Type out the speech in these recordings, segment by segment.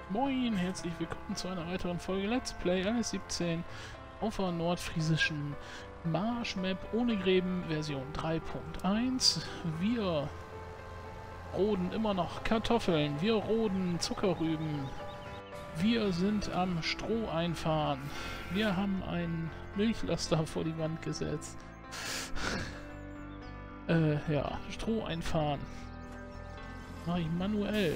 Moin, herzlich willkommen zu einer weiteren Folge Let's Play LS17 auf der nordfriesischen Marschmap ohne Gräben Version 3.1. Wir roden immer noch Kartoffeln, wir roden Zuckerrüben, wir sind am Stroh einfahren, wir haben einen Milchlaster vor die Wand gesetzt. Ja, Stroh einfahren. Mache ich manuell.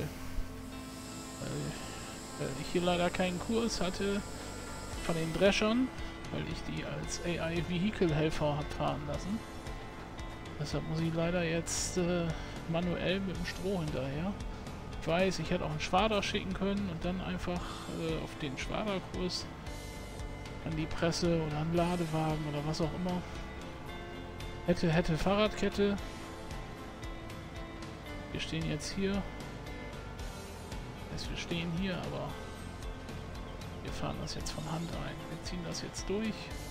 Weil ich hier leider keinen Kurs hatte von den Dreschern, weil ich die als AI-Vehicle-Helfer habe fahren lassen. Deshalb muss ich leider jetzt manuell mit dem Stroh hinterher. Ich weiß, ich hätte auch einen Schwader schicken können und dann einfach auf den Schwaderkurs an die Presse oder an Ladewagen oder was auch immer. Hätte Fahrradkette. Wir stehen jetzt hier. Wir stehen hier, aber wir fahren das jetzt von Hand ein. Wir ziehen das jetzt durch.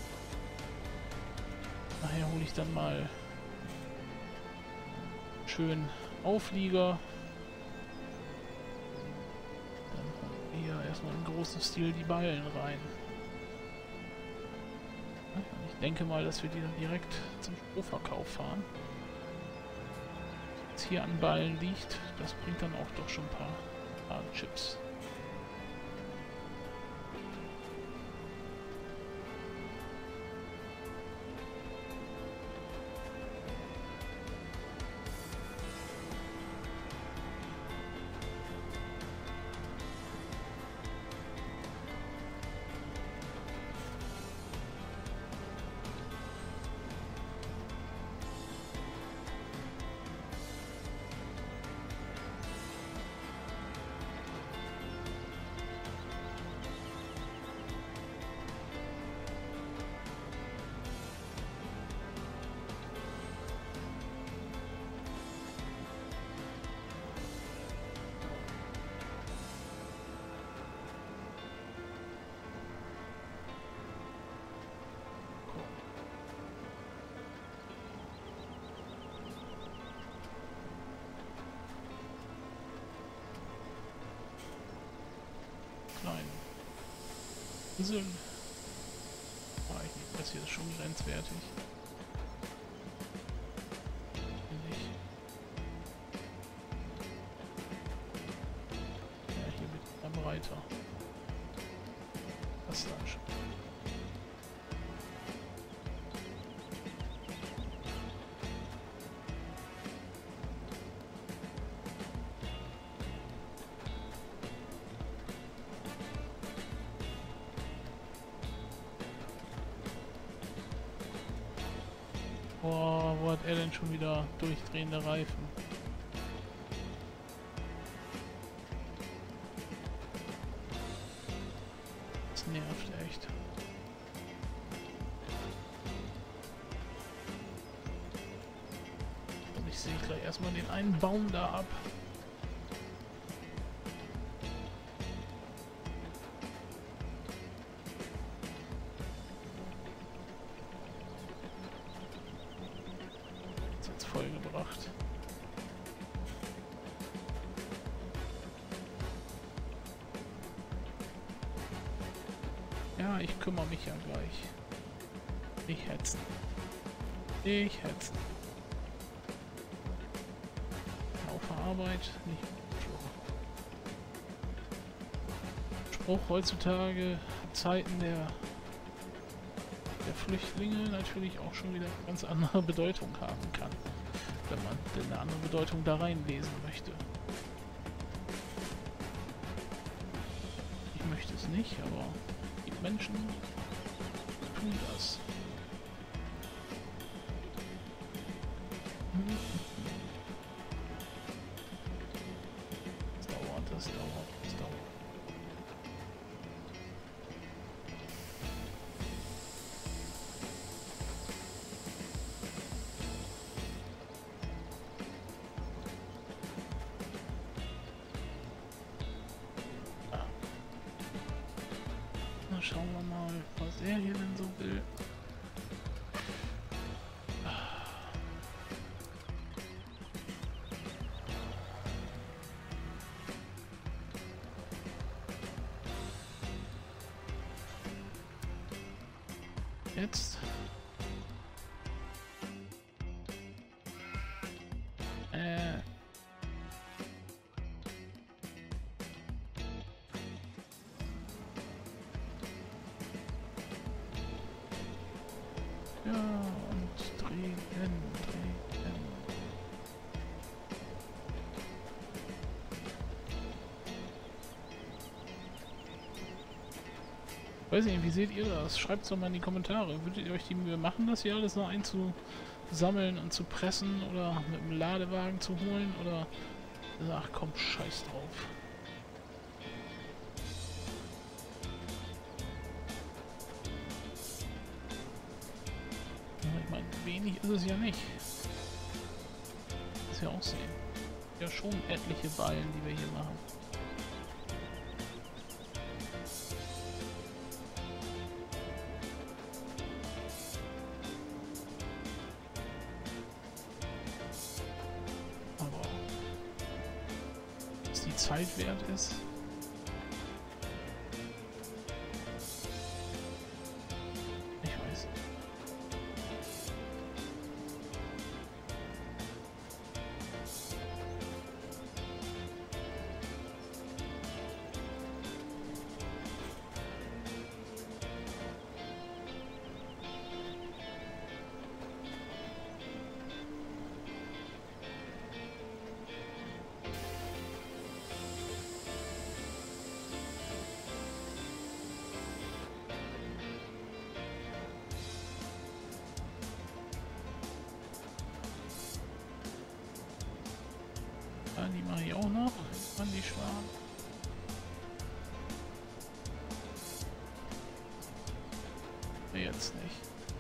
Nachher hole ich dann mal schön Auflieger. Dann holen wir hier erstmal im großen Stil die Ballen rein. Und ich denke mal, dass wir die dann direkt zum Strohverkauf fahren. Was jetzt hier an Ballen liegt, das bringt dann auch doch schon ein paar Chips. Kleinen Inseln. Das hier ist schon grenzwertig. Ja, hier wird er breiter. Das dann schon. Boah, wo hat er denn schon wieder durchdrehende Reifen? Das nervt echt. Und ich sehe gleich erstmal den einen Baum da ab. Vollgebracht. Ja, ich kümmere mich ja gleich. Nicht hetzen. Nicht hetzen. Auf der Arbeit nicht. Spruch heutzutage, Zeiten der Flüchtlinge natürlich auch schon wieder eine ganz andere Bedeutung haben kann, wenn man denn eine andere Bedeutung da reinlesen möchte. Ich möchte es nicht, aber die Menschen tun das. Das dauert, das dauert, das dauert. Schauen wir mal, was er hier denn so will. Jetzt. Ja, und drehen. Weiß nicht, wie seht ihr das? Schreibt es doch mal in die Kommentare. Würdet ihr euch die Mühe machen, das hier alles noch einzusammeln und zu pressen oder mit dem Ladewagen zu holen? Oder ach komm, scheiß drauf. Ja, ich meine, wenig ist es ja nicht. Das ja auch sehen. Ja, schon etliche Ballen, die wir hier machen. Zeit wert ist. Ich weiß. Die mache ich auch noch. An die Schwaben. Jetzt nicht.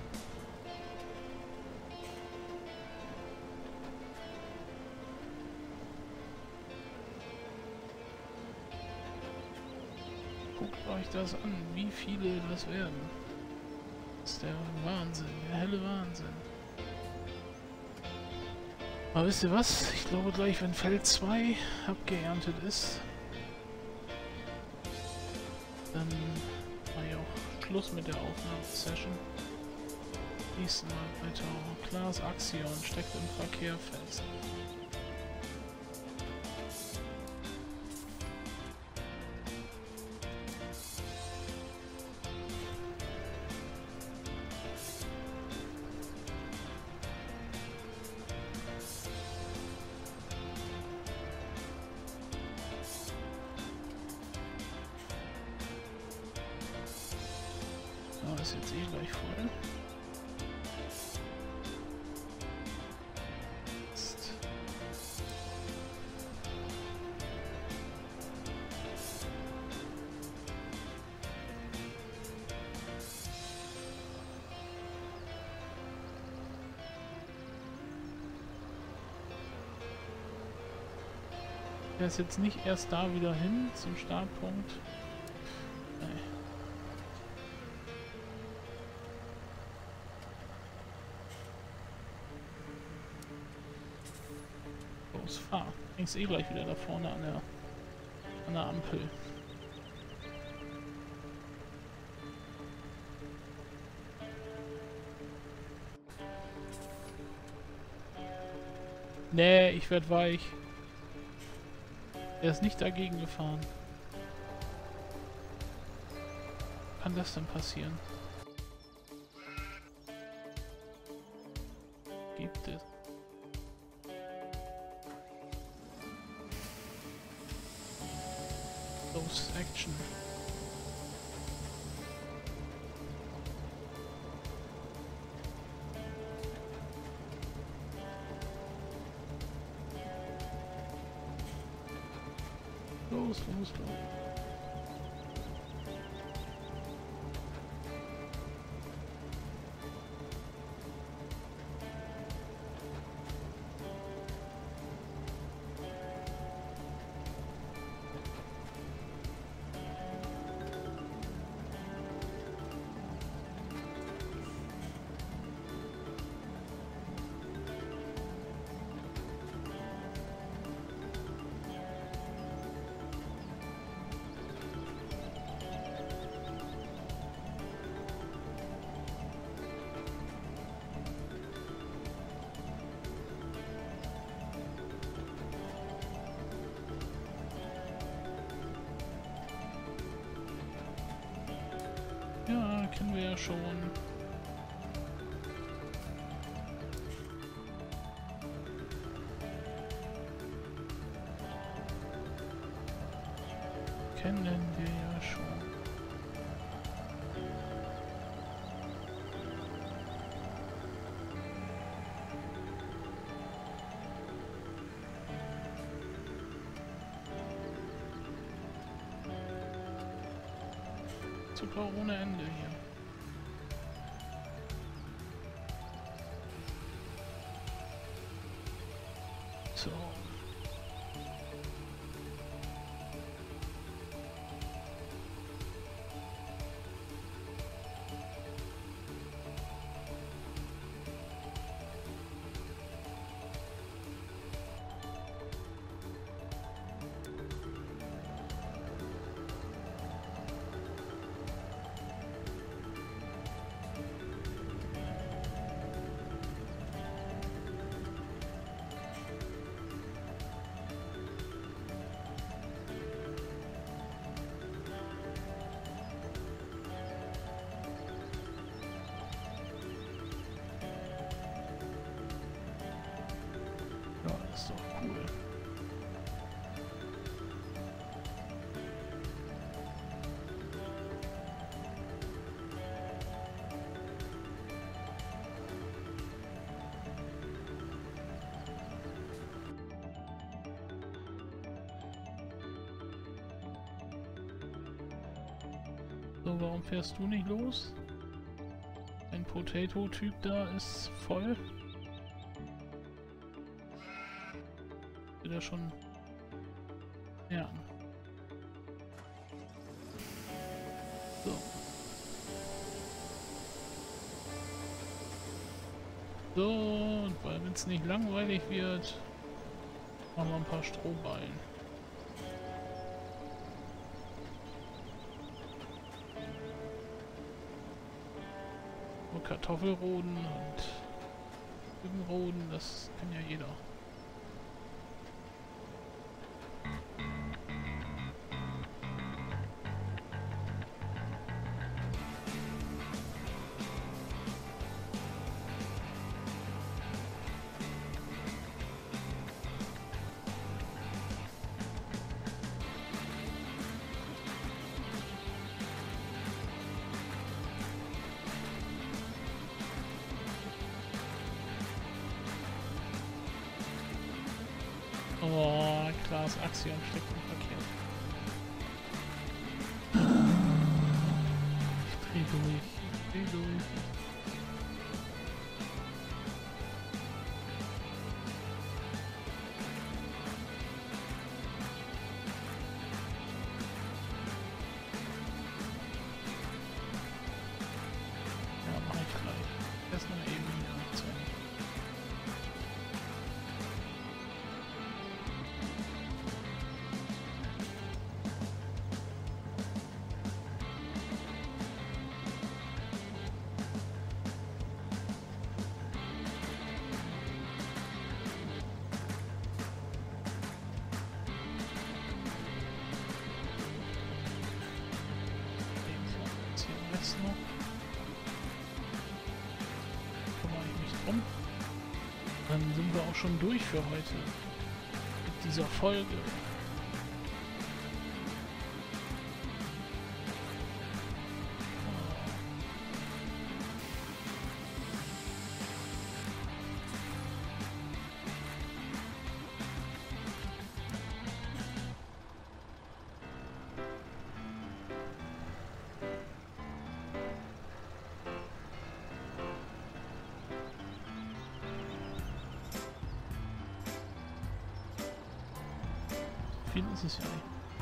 Guckt euch das an, wie viele das werden. Das ist der Wahnsinn, der helle Wahnsinn. Aber wisst ihr was? Ich glaube gleich, wenn Feld 2 abgeerntet ist, dann mache ich auch Schluss mit der Aufnahmesession. Nächsten Mal weiter. Klaas Axion steckt im Verkehr fest. Ist jetzt eh gleich voll. Jetzt. Er ist jetzt nicht erst da wieder hin zum Startpunkt. Nee. Fahr. Hängst eh gleich wieder da vorne an der Ampel. Nee, ich werd weich. Er ist nicht dagegen gefahren. Kann das denn passieren? Gibt es? Action. Los. kennen wir ja schon. Kennen wir ja schon. Zucker ohne Ende hier. So. Ja, das ist doch cool. So, warum fährst du nicht los? Ein Potato-Typ da ist voll. Wieder schon merken. So. So, und weil wenn es nicht langweilig wird, machen wir ein paar Strohballen. Und Kartoffelroden und Rübenroden, das kann ja jeder. Oh, Klaas Axiom steckt im Verkehr. Ich dreh durch. Ja, mach ich gleich. Erst mal eben hier zu Ende. Jetzt noch. Kümmere ich mich drum. Dann sind wir auch schon durch für heute. Mit dieser Folge. Viel ist es ja nicht.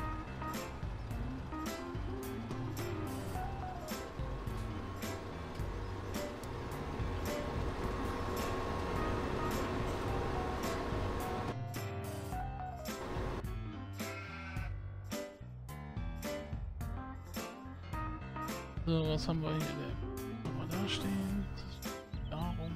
So, was haben wir hier denn? Haben wir da stehen? Darum.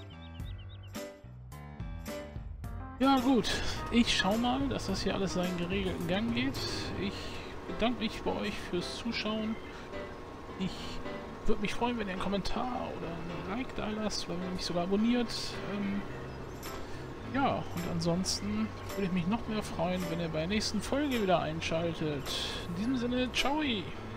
Ja gut, ich schau mal, dass das hier alles seinen geregelten Gang geht. Ich bedanke mich bei euch fürs Zuschauen. Ich würde mich freuen, wenn ihr einen Kommentar oder ein Like da lasst, oder wenn ihr mich sogar abonniert. Ja, und ansonsten würde ich mich noch mehr freuen, wenn ihr bei der nächsten Folge wieder einschaltet. In diesem Sinne, ciao!